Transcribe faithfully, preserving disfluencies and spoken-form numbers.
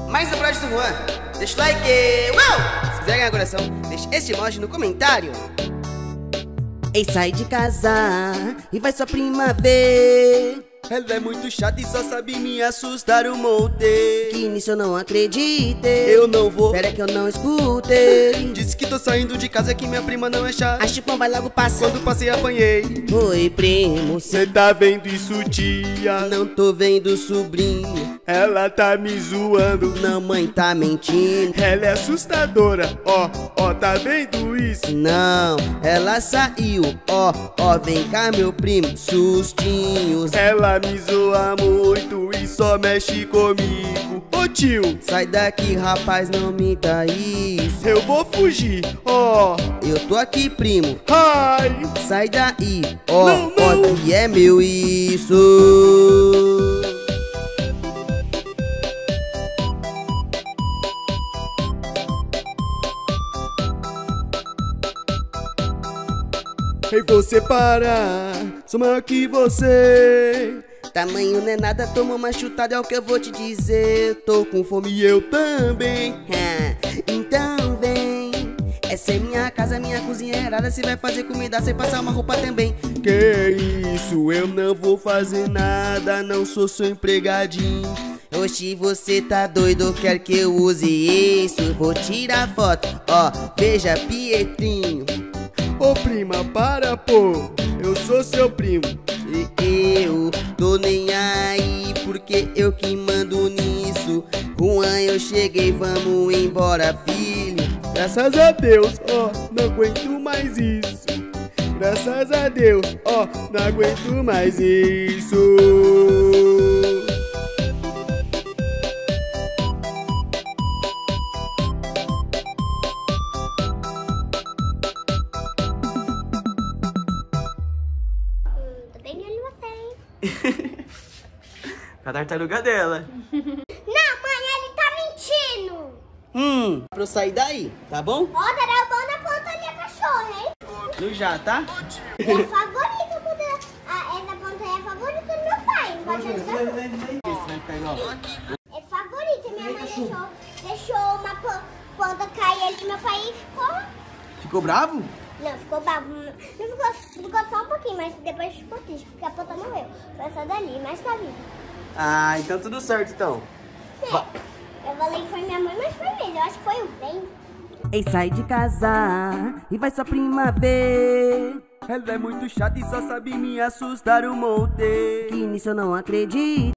mais um Project Juan. Deixa o like. Uau! Se quiser ganhar coração, deixa esse emoji no comentário. Ei, sai de casa e vai sua prima ver. Ela é muito chata e só sabe me assustar um monte. Que nisso eu não acreditei. Eu não vou, pera que eu não escutei. Disse que tô saindo de casa, que minha prima não é chata. A chipão vai logo passar. Quando passei apanhei. Oi primo, cê tá vendo isso tia? Não tô vendo sobrinho. Ela tá me zoando. Não, mãe tá mentindo. Ela é assustadora, ó, ó, tá vendo isso? Não, ela saiu, ó, ó, vem cá meu primo, sustinhos. Ela me zoa muito e só mexe comigo. Ô tio, sai daqui rapaz, não me dá isso. Eu vou fugir, ó. Eu tô aqui primo. Ai, sai daí, ó, não, não. Ó, que é meu isso. Ei, você para, sou maior que você. Tamanho não é nada, toma uma chutada, é o que eu vou te dizer. Tô com fome e eu também. Ah, então vem. Essa é minha casa, minha cozinha errada. Se vai fazer comida, sem passar uma roupa também. Que isso, eu não vou fazer nada, não sou seu empregadinho. Oxi, você tá doido, quer que eu use isso? Vou tirar foto, ó, veja Pietrinho. Ô prima, para pô, eu sou seu primo. E eu tô nem aí, porque eu que mando nisso. Juan, eu cheguei, vamos embora, filho. Graças a Deus, ó, não aguento mais isso. Graças a Deus, ó, não aguento mais isso. A tartaruga dela. Não, mãe, ele tá mentindo. Hum, pra eu sair daí, tá bom? Ó, tá bom na ponta ali a cachorra, hein? No já, tá? É a favorita, quando a, essa ponta é a favorita do meu pai. Não pode ajudar. É favorita, minha mãe deixou, deixou uma ponta cair ali do meu pai e ficou... Ficou bravo? Não, ficou bravo. Não ficou, ficou só um pouquinho, mas depois ficou triste, porque a ponta morreu. Foi essa dali, mas tá viva. Ah, então tudo certo, então. É, eu falei que foi minha mãe, mas foi mesmo. Eu acho que foi o vento. Ei, sai de casa e vai sua prima ver. Ela é muito chata e só sabe me assustar um monte. Que nisso eu não acredito.